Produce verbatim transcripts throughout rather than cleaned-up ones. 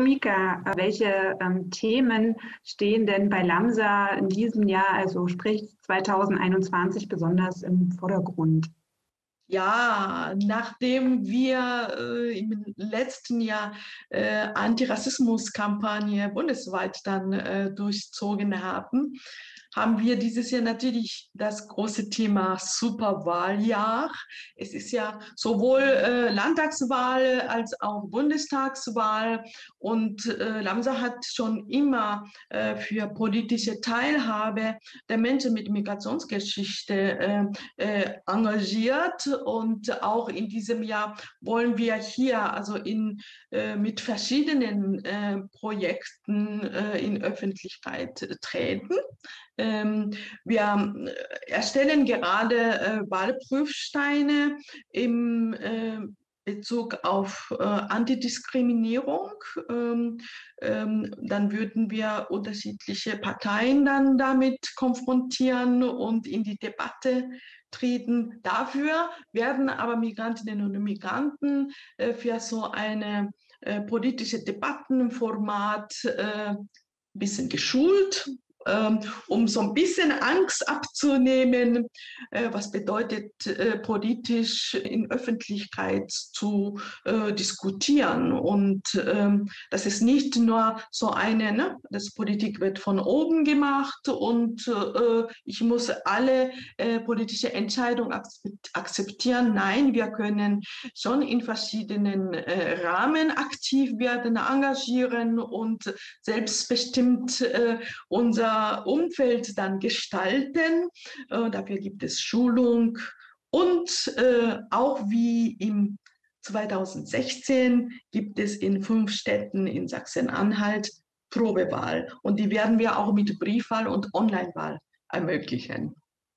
Mika, welche ähm, Themen stehen denn bei Lamsa in diesem Jahr, also sprich zweitausendeinundzwanzig, besonders im Vordergrund? Ja, nachdem wir äh, im letzten Jahr äh, Antirassismus-Kampagne bundesweit dann äh, durchzogen haben, haben wir dieses Jahr natürlich das große Thema Superwahljahr. Es ist ja sowohl äh, Landtagswahl als auch Bundestagswahl und äh, Lamsa hat schon immer äh, für politische Teilhabe der Menschen mit Migrationsgeschichte äh, äh, engagiert. Und auch in diesem Jahr wollen wir hier also in, äh, mit verschiedenen äh, Projekten äh, in Öffentlichkeit äh, treten. Ähm, wir erstellen gerade äh, Wahlprüfsteine im äh, Bezug auf äh, Antidiskriminierung. Ähm, ähm, dann würden wir unterschiedliche Parteien dann damit konfrontieren und in die Debatte treten. Dafür werden aber Migrantinnen und Migranten äh, für so eine äh, politische Debattenformat äh, ein bisschen geschult, ähm, um so ein bisschen Angst abzunehmen, äh, was bedeutet äh, politisch in Öffentlichkeit zu äh, diskutieren. Und ähm, das ist nicht nur so eine, ne, das Politik wird von oben gemacht und äh, ich muss alle äh, politische Entscheidungen akzeptieren. Nein, wir können schon in verschiedenen äh, Rahmen aktiv werden, engagieren und selbstbestimmt äh, unser Umfeld dann gestalten. Äh, dafür gibt es Schulung und äh, auch wie im zweitausendsechzehn gibt es in fünf Städten in Sachsen-Anhalt Probewahl und die werden wir auch mit Briefwahl und Onlinewahl ermöglichen.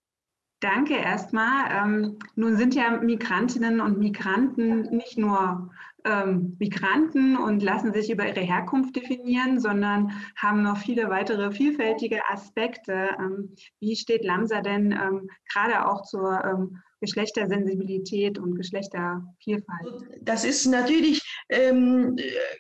Danke erstmal. Ähm, nun sind ja Migrantinnen und Migranten nicht nur ähm, Migranten und lassen sich über ihre Herkunft definieren, sondern haben noch viele weitere vielfältige Aspekte. Ähm, wie steht Lamsa denn ähm, gerade auch zur ähm, Geschlechtersensibilität und Geschlechtervielfalt? Das ist natürlich ähm,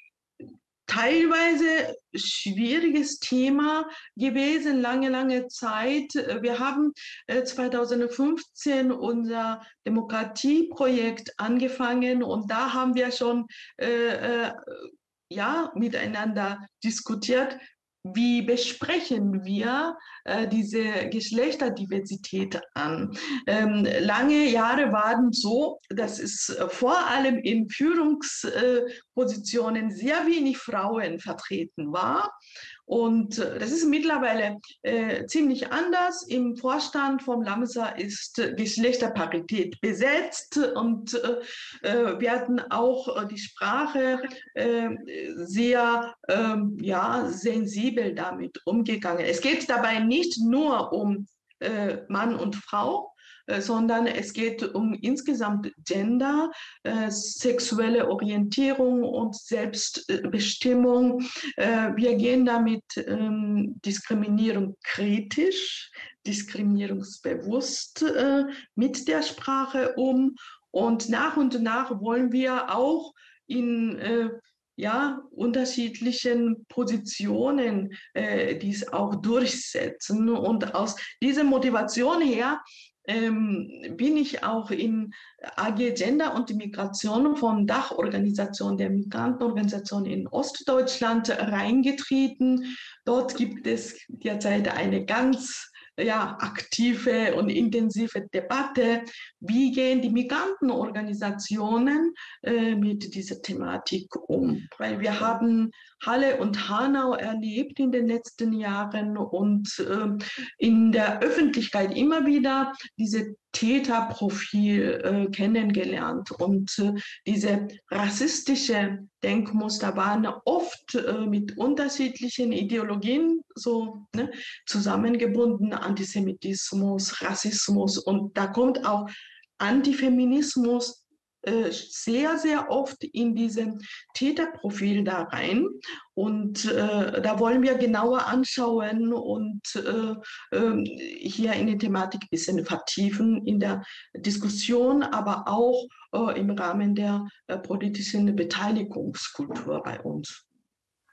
teilweise schwieriges Thema gewesen, lange, lange Zeit. Wir haben äh, zweitausendfünfzehn unser Demokratieprojekt angefangen und da haben wir schon äh, äh, ja, miteinander diskutiert, wie besprechen wir äh, diese Geschlechterdiversität an? Ähm, lange Jahre waren so, dass es äh, vor allem in Führungspositionen äh, sehr wenig Frauen vertreten war. Und äh, das ist mittlerweile äh, ziemlich anders. Im Vorstand vom Lamsa ist äh, Geschlechterparität besetzt und äh, wir hatten auch äh, die Sprache äh, sehr äh, ja, sensibel damit umgegangen. Es geht dabei nicht nur um äh, Mann und Frau, sondern es geht um insgesamt Gender, äh, sexuelle Orientierung und Selbstbestimmung. Äh, wir gehen damit ähm, Diskriminierung kritisch, diskriminierungsbewusst äh, mit der Sprache um. Und nach und nach wollen wir auch in äh, ja, unterschiedlichen Positionen äh, dies auch durchsetzen. Und aus dieser Motivation her ähm, bin ich auch in A G Gender und Migration von Dachorganisation der Migrantenorganisation in Ostdeutschland reingetreten. Dort gibt es derzeit eine ganz ja, aktive und intensive Debatte. Wie gehen die Migrantenorganisationen äh, mit dieser Thematik um? Weil wir haben Halle und Hanau erlebt in den letzten Jahren und äh, in der Öffentlichkeit immer wieder diese Täterprofil äh, kennengelernt und äh, diese rassistische Denkmuster waren oft äh, mit unterschiedlichen Ideologien so ne, zusammengebunden, Antisemitismus, Rassismus und da kommt auch Antifeminismus äh, sehr, sehr oft in diesem Täterprofil da rein. Und äh, da wollen wir genauer anschauen und äh, äh, hier in die Thematik ein bisschen vertiefen in der Diskussion, aber auch äh, im Rahmen der äh, politischen Beteiligungskultur bei uns.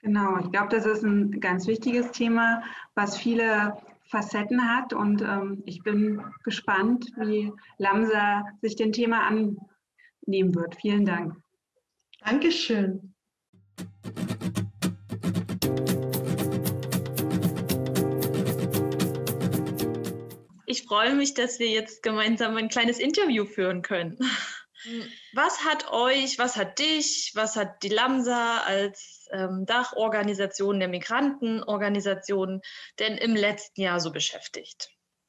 Genau, ich glaube, das ist ein ganz wichtiges Thema, was viele Facetten hat und ähm, ich bin gespannt, wie Lamsa sich dem Thema annehmen wird. Vielen Dank. Dankeschön. Ich freue mich, dass wir jetzt gemeinsam ein kleines Interview führen können. Was hat euch, was hat dich, was hat die Lamsa als ähm, Dachorganisation der Migrantenorganisation denn im letzten Jahr so beschäftigt?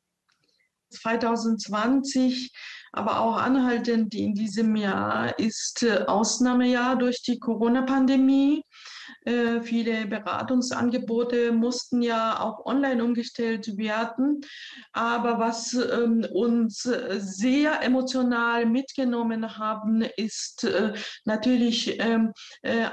zwanzig zwanzig, aber auch anhaltend in diesem Jahr ist äh, Ausnahmejahr durch die Corona-Pandemie. Äh, viele Beratungsangebote mussten ja auch online umgestellt werden. Aber was ähm, uns sehr emotional mitgenommen haben, ist äh, natürlich ähm, äh,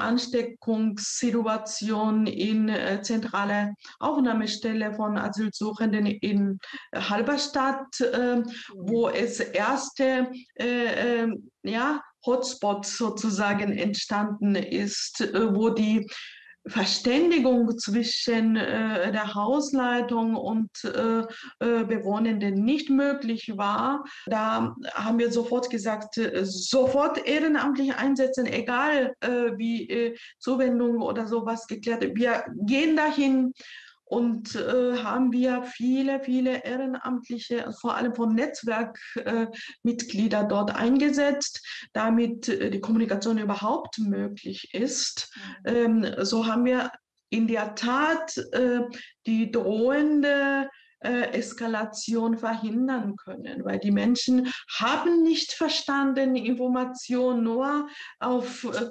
Ansteckungssituation in äh, zentrale Aufnahmestelle von Asylsuchenden in Halberstadt, äh, wo es erste äh, äh, ja, Hotspot sozusagen entstanden ist, äh, wo die Verständigung zwischen äh, der Hausleitung und äh, äh, Bewohnenden nicht möglich war. Da haben wir sofort gesagt, äh, sofort ehrenamtlich einsetzen, egal äh, wie äh, Zuwendung oder sowas geklärt. Wir gehen dahin. Und äh, haben wir viele, viele Ehrenamtliche, vor allem von Netzwerkmitgliedern äh, dort eingesetzt, damit äh, die Kommunikation überhaupt möglich ist. Ähm, so haben wir in der Tat äh, die drohende äh, Eskalation verhindern können, weil die Menschen haben nicht verstanden, Information nur auf äh,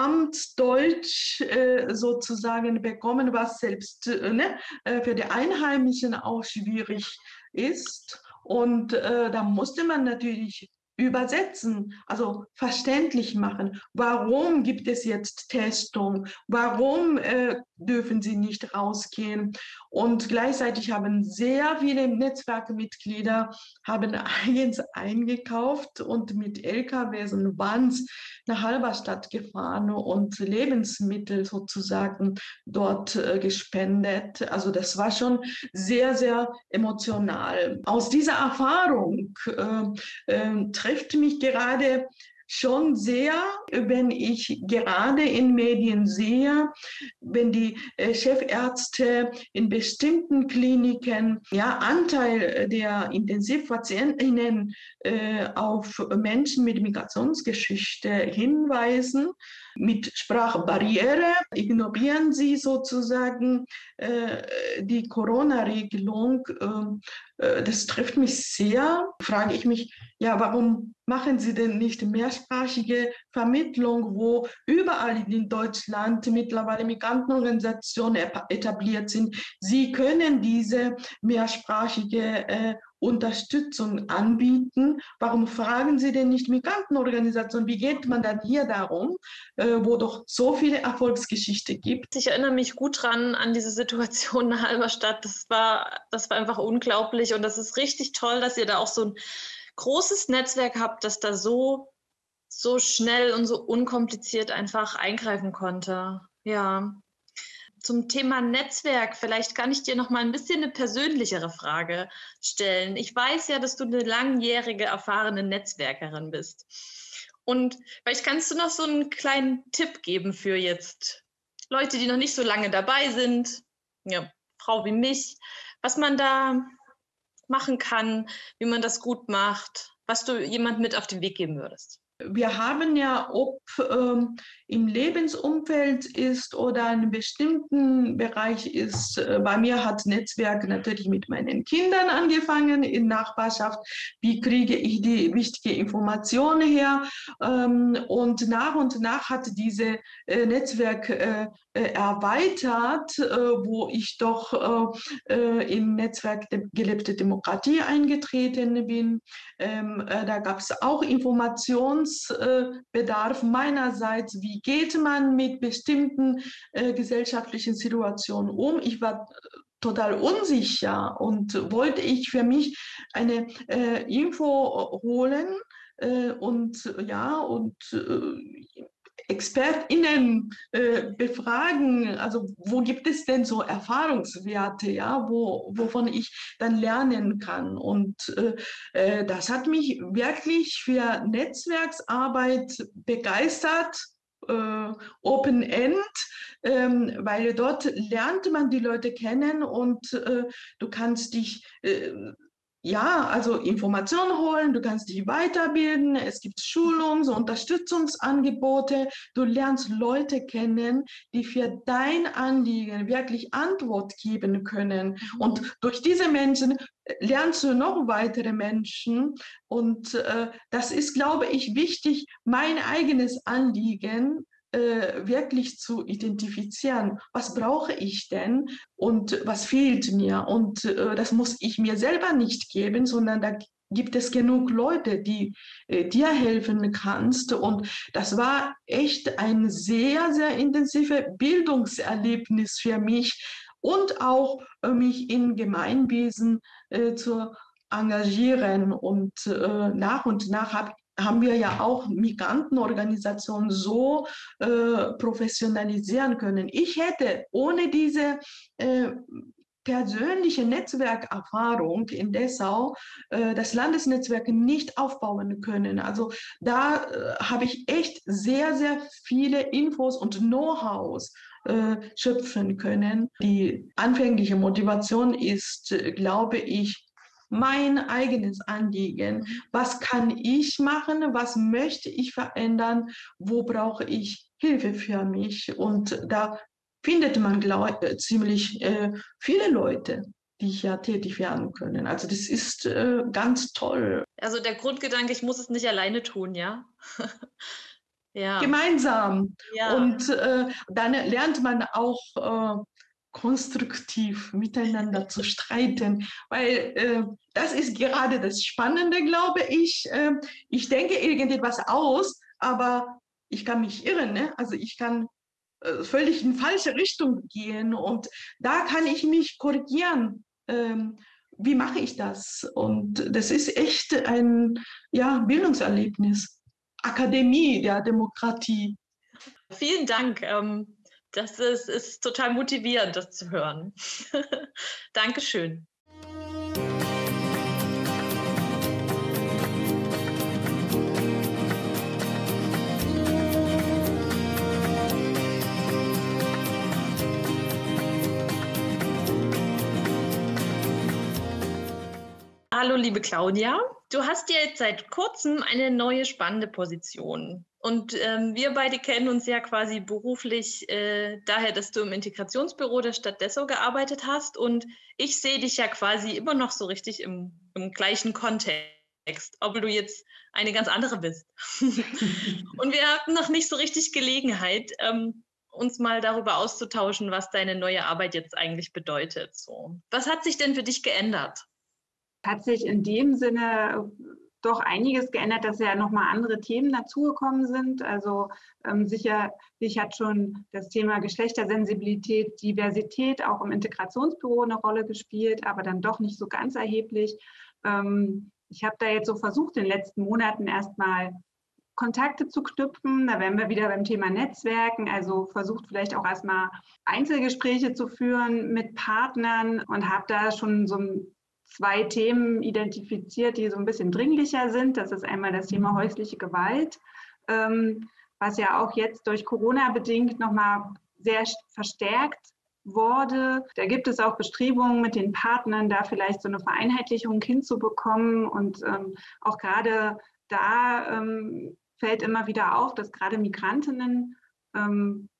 Amtsdeutsch äh, sozusagen bekommen, was selbst äh, ne, äh, für die Einheimischen auch schwierig ist. Und äh, da musste man natürlich übersetzen, also verständlich machen. Warum gibt es jetzt Testung? Warum äh, dürfen sie nicht rausgehen? Und gleichzeitig haben sehr viele Netzwerkmitglieder haben eigens eingekauft und mit L K Ws und Vans nach Halberstadt gefahren und Lebensmittel sozusagen dort äh, gespendet. Also das war schon sehr, sehr emotional. Aus dieser Erfahrung äh, äh, trifft mich gerade schon sehr, wenn ich gerade in Medien sehe, wenn die äh, Chefärzte in bestimmten Kliniken ja Anteil der Intensivpatientinnen äh, auf Menschen mit Migrationsgeschichte hinweisen. Mit Sprachbarriere ignorieren sie sozusagen äh, die Corona-Regelung. Äh, das trifft mich sehr. Frage ich mich, ja, warum machen Sie denn nicht mehrsprachige Vermittlung, wo überall in Deutschland mittlerweile Migrantenorganisationen etabliert sind? Sie können diese mehrsprachige äh, Unterstützung anbieten. Warum fragen Sie denn nicht Migrantenorganisationen? Wie geht man dann hier darum, äh, wo doch so viele Erfolgsgeschichte gibt? Ich erinnere mich gut dran an diese Situation in Halberstadt. Das war, das war einfach unglaublich und das ist richtig toll, dass ihr da auch so ein großes Netzwerk habt, das da so, so schnell und so unkompliziert einfach eingreifen konnte. Ja. Zum Thema Netzwerk, vielleicht kann ich dir noch mal ein bisschen eine persönlichere Frage stellen. Ich weiß ja, dass du eine langjährige, erfahrene Netzwerkerin bist. Und vielleicht kannst du noch so einen kleinen Tipp geben für jetzt Leute, die noch nicht so lange dabei sind, ja, Frau wie mich, was man da machen kann, wie man das gut macht, was du jemand mit auf den Weg geben würdest. Wir haben ja, ob ähm, im Lebensumfeld ist oder in einem bestimmten Bereich ist, äh, bei mir hat Netzwerk natürlich mit meinen Kindern angefangen, in Nachbarschaft, wie kriege ich die wichtige Informationen her ähm, und nach und nach hat diese äh, Netzwerk äh, erweitert, äh, wo ich doch äh, in Netzwerk de- gelebte Demokratie eingetreten bin. Ähm, äh, da gab es auch Informationsbedarf meinerseits. Wie geht man mit bestimmten äh, gesellschaftlichen Situationen um? Ich war total unsicher und wollte ich für mich eine äh, Info holen äh, und ja und äh, ExpertInnen äh, befragen, also wo gibt es denn so Erfahrungswerte, ja, wo, wovon ich dann lernen kann. Und äh, äh, das hat mich wirklich für Netzwerksarbeit begeistert. Äh, Open End, ähm, weil dort lernt man die Leute kennen und äh, du kannst dich äh, ja, also Informationen holen, du kannst dich weiterbilden, es gibt Schulungs- und Unterstützungsangebote, du lernst Leute kennen, die für dein Anliegen wirklich Antwort geben können. Und durch diese Menschen lernst du noch weitere Menschen. Und äh, das ist, glaube ich, wichtig, mein eigenes Anliegen äh, wirklich zu identifizieren. Was brauche ich denn und was fehlt mir? Und äh, das muss ich mir selber nicht geben, sondern da gibt es genug Leute, die äh, dir helfen kannst. Und das war echt ein sehr, sehr intensives Bildungserlebnis für mich und auch äh, mich im Gemeinwesen äh, zu engagieren. Und äh, nach und nach habe haben wir ja auch Migrantenorganisationen so äh, professionalisieren können. Ich hätte ohne diese äh, persönliche Netzwerkerfahrung in Dessau äh, das Landesnetzwerk nicht aufbauen können. Also da äh, habe ich echt sehr, sehr viele Infos und Know-hows äh, schöpfen können. Die anfängliche Motivation ist, äh, glaube ich, mein eigenes Anliegen. Was kann ich machen? Was möchte ich verändern? Wo brauche ich Hilfe für mich? Und da findet man glaub, ziemlich äh, viele Leute, die hier tätig werden können. Also das ist äh, ganz toll. Also der Grundgedanke, ich muss es nicht alleine tun, ja? Ja. Gemeinsam. Ja. Und äh, dann lernt man auch äh, konstruktiv miteinander zu streiten, weil äh, das ist gerade das Spannende, glaube ich. Äh, ich denke irgendetwas aus, aber ich kann mich irren, ne? Also ich kann äh, völlig in falsche Richtung gehen und da kann ich mich korrigieren. Ähm, wie mache ich das? Und das ist echt ein ja, Bildungserlebnis. Akademie der Demokratie. Vielen Dank. Ähm, das ist, ist total motivierend, das zu hören. Dankeschön. Hallo, liebe Claudia. Du hast ja jetzt seit kurzem eine neue spannende Position. Und ähm, wir beide kennen uns ja quasi beruflich äh, daher, dass du im Integrationsbüro der Stadt Dessau gearbeitet hast. Und ich sehe dich ja quasi immer noch so richtig im, im gleichen Kontext, obwohl du jetzt eine ganz andere bist. Und wir hatten noch nicht so richtig Gelegenheit, ähm, uns mal darüber auszutauschen, was deine neue Arbeit jetzt eigentlich bedeutet. So. Was hat sich denn für dich geändert? Hat sich in dem Sinne doch einiges geändert, dass ja nochmal andere Themen dazugekommen sind. Also ähm, sicherlich hat schon das Thema Geschlechtersensibilität, Diversität auch im Integrationsbüro eine Rolle gespielt, aber dann doch nicht so ganz erheblich. Ähm, ich habe da jetzt so versucht, in den letzten Monaten erstmal Kontakte zu knüpfen. Da wären wir wieder beim Thema Netzwerken, also versucht vielleicht auch erstmal Einzelgespräche zu führen mit Partnern und habe da schon so ein zwei Themen identifiziert, die so ein bisschen dringlicher sind. Das ist einmal das Thema häusliche Gewalt, ähm, was ja auch jetzt durch Corona bedingt nochmal sehr verstärkt wurde. Da gibt es auch Bestrebungen mit den Partnern, da vielleicht so eine Vereinheitlichung hinzubekommen. Und ähm, auch gerade da ähm, fällt immer wieder auf, dass gerade Migrantinnen ähm,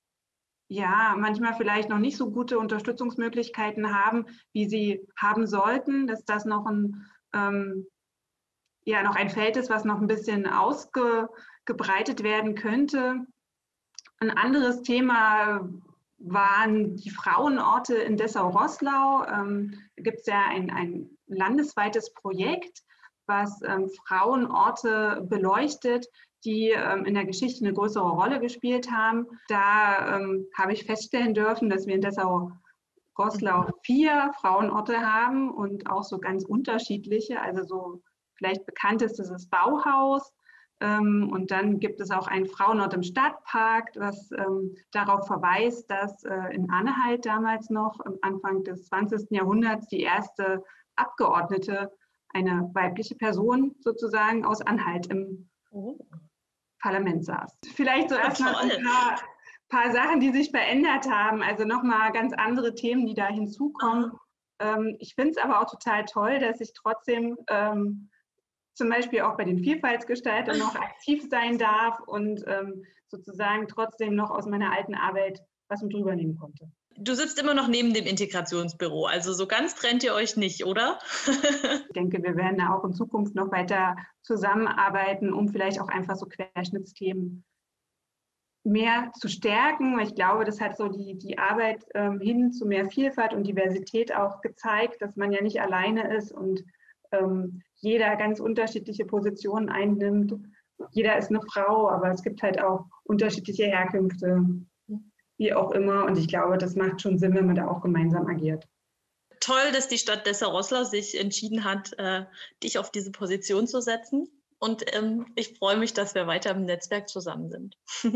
ja, manchmal vielleicht noch nicht so gute Unterstützungsmöglichkeiten haben, wie sie haben sollten, dass das noch ein, ähm, ja, noch ein Feld ist, was noch ein bisschen ausgebreitet werden könnte. Ein anderes Thema waren die Frauenorte in Dessau-Roßlau. Ähm, da gibt es ja ein, ein landesweites Projekt, was ähm, Frauenorte beleuchtet, die ähm, in der Geschichte eine größere Rolle gespielt haben. Da ähm, habe ich feststellen dürfen, dass wir in Dessau-Roßlau vier Frauenorte haben und auch so ganz unterschiedliche. Also so vielleicht bekannt ist das Bauhaus, Ähm, und dann gibt es auch einen Frauenort im Stadtpark, was ähm, darauf verweist, dass äh, in Anhalt damals noch am Anfang des zwanzigsten Jahrhunderts die erste Abgeordnete, eine weibliche Person sozusagen aus Anhalt im oh. Parlament saß. Vielleicht so erstmal ein paar, paar Sachen, die sich verändert haben, also nochmal ganz andere Themen, die da hinzukommen. Ähm, ich finde es aber auch total toll, dass ich trotzdem ähm, zum Beispiel auch bei den Vielfaltsgestaltern noch aktiv sein darf und ähm, sozusagen trotzdem noch aus meiner alten Arbeit was mit drüber nehmen konnte. Du sitzt immer noch neben dem Integrationsbüro, also so ganz trennt ihr euch nicht, oder? Ich denke, wir werden da auch in Zukunft noch weiter zusammenarbeiten, um vielleicht auch einfach so Querschnittsthemen mehr zu stärken. Ich glaube, das hat so die, die Arbeit ähm, hin zu mehr Vielfalt und Diversität auch gezeigt, dass man ja nicht alleine ist und ähm, jeder ganz unterschiedliche Positionen einnimmt. Jeder ist eine Frau, aber es gibt halt auch unterschiedliche Herkünfte, wie auch immer. Und ich glaube, das macht schon Sinn, wenn man da auch gemeinsam agiert. Toll, dass die Stadt Dessau-Roßlau sich entschieden hat, äh, dich auf diese Position zu setzen. Und ähm, ich freue mich, dass wir weiter im Netzwerk zusammen sind.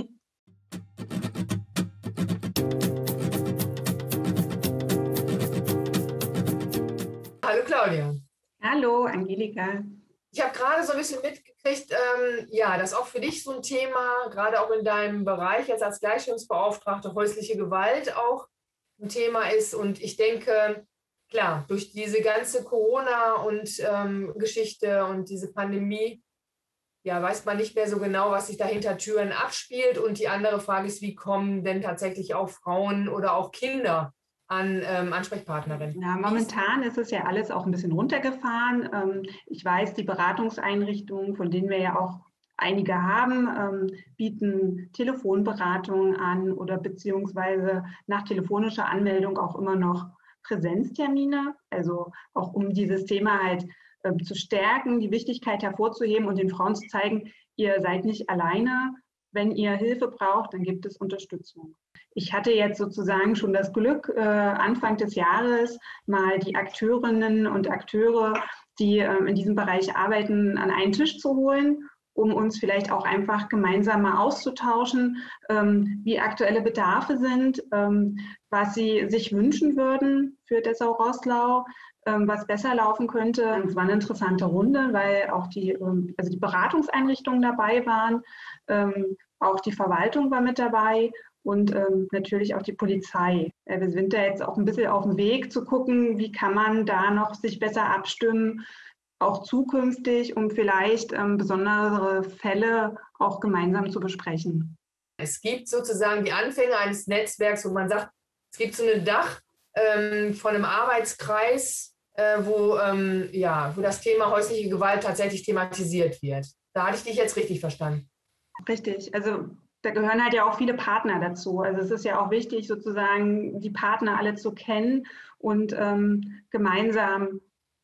Hallo Claudia. Hallo Angelika. Ich habe gerade so ein bisschen mitgekriegt, ähm, ja, dass auch für dich so ein Thema, gerade auch in deinem Bereich jetzt als Gleichstellungsbeauftragte, häusliche Gewalt auch ein Thema ist. Und ich denke, klar, durch diese ganze Corona- und ähm, Geschichte und diese Pandemie, ja, weiß man nicht mehr so genau, was sich da hinter Türen abspielt. Und die andere Frage ist, wie kommen denn tatsächlich auch Frauen oder auch Kinder an ähm, Ansprechpartnerinnen? Ja, momentan ist es ja alles auch ein bisschen runtergefahren. Ähm, ich weiß, die Beratungseinrichtungen, von denen wir ja auch einige haben, ähm, bieten Telefonberatungen an oder beziehungsweise nach telefonischer Anmeldung auch immer noch Präsenztermine, also auch um dieses Thema halt äh, zu stärken, die Wichtigkeit hervorzuheben und den Frauen zu zeigen, ihr seid nicht alleine. Wenn ihr Hilfe braucht, dann gibt es Unterstützung. Ich hatte jetzt sozusagen schon das Glück, äh, Anfang des Jahres mal die Akteurinnen und Akteure, die ähm, in diesem Bereich arbeiten, an einen Tisch zu holen, um uns vielleicht auch einfach gemeinsam mal auszutauschen, ähm, wie aktuelle Bedarfe sind, ähm, was sie sich wünschen würden für Dessau-Roßlau, ähm, was besser laufen könnte. Es war eine interessante Runde, weil auch die, ähm, also die Beratungseinrichtungen dabei waren, ähm, auch die Verwaltung war mit dabei. Und ähm, natürlich auch die Polizei. Äh, wir sind da jetzt auch ein bisschen auf dem Weg zu gucken, wie kann man da noch sich besser abstimmen, auch zukünftig, um vielleicht ähm, besondere Fälle auch gemeinsam zu besprechen. Es gibt sozusagen die Anfänge eines Netzwerks, wo man sagt, es gibt so ein Dach ähm, von einem Arbeitskreis, äh, wo, ähm, ja, wo das Thema häusliche Gewalt tatsächlich thematisiert wird. Da hatte ich dich jetzt richtig verstanden. Richtig, also da gehören halt ja auch viele Partner dazu. Also es ist ja auch wichtig, sozusagen die Partner alle zu kennen und ähm, gemeinsam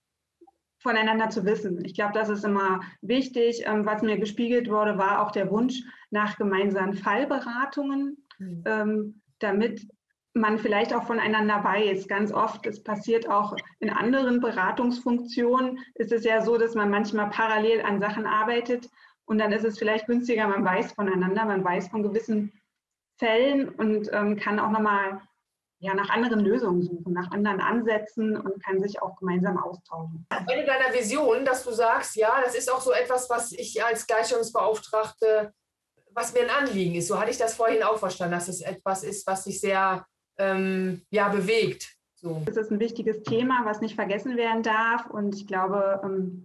voneinander zu wissen. Ich glaube, das ist immer wichtig. Ähm, was mir gespiegelt wurde, war auch der Wunsch nach gemeinsamen Fallberatungen, mhm. ähm, damit man vielleicht auch voneinander weiß. Ganz oft, es passiert auch in anderen Beratungsfunktionen, ist es ja so, dass man manchmal parallel an Sachen arbeitet. Und dann ist es vielleicht günstiger, man weiß voneinander, man weiß von gewissen Fällen und ähm, kann auch nochmal ja, nach anderen Lösungen suchen, nach anderen Ansätzen und kann sich auch gemeinsam austauschen. Eine deiner Visionen, dass du sagst, ja, das ist auch so etwas, was ich als Gleichstellungsbeauftragte, was mir ein Anliegen ist. So hatte ich das vorhin auch verstanden, dass es etwas ist, was sich sehr ähm, ja, bewegt. So. Es ist ein wichtiges Thema, was nicht vergessen werden darf und ich glaube, ähm,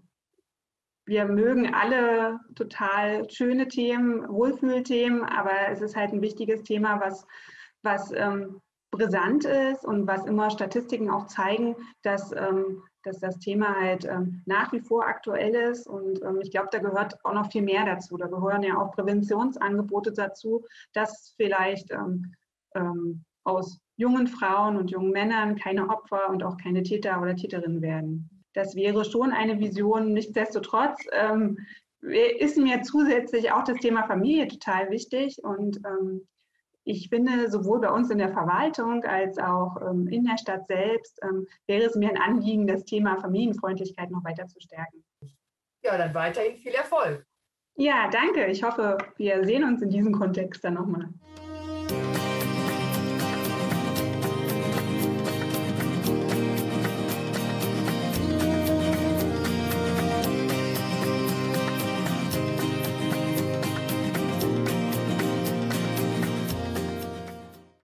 wir mögen alle total schöne Themen, Wohlfühlthemen, aber es ist halt ein wichtiges Thema, was, was ähm, brisant ist und was immer Statistiken auch zeigen, dass, ähm, dass das Thema halt ähm, nach wie vor aktuell ist. Und ähm, ich glaube, da gehört auch noch viel mehr dazu. Da gehören ja auch Präventionsangebote dazu, dass vielleicht ähm, ähm, aus jungen Frauen und jungen Männern keine Opfer und auch keine Täter oder Täterinnen werden. Das wäre schon eine Vision. Nichtsdestotrotz ähm, ist mir zusätzlich auch das Thema Familie total wichtig. Und ähm, ich finde, sowohl bei uns in der Verwaltung als auch ähm, in der Stadt selbst ähm, wäre es mir ein Anliegen, das Thema Familienfreundlichkeit noch weiter zu stärken. Ja, dann weiterhin viel Erfolg. Ja, danke. Ich hoffe, wir sehen uns in diesem Kontext dann nochmal.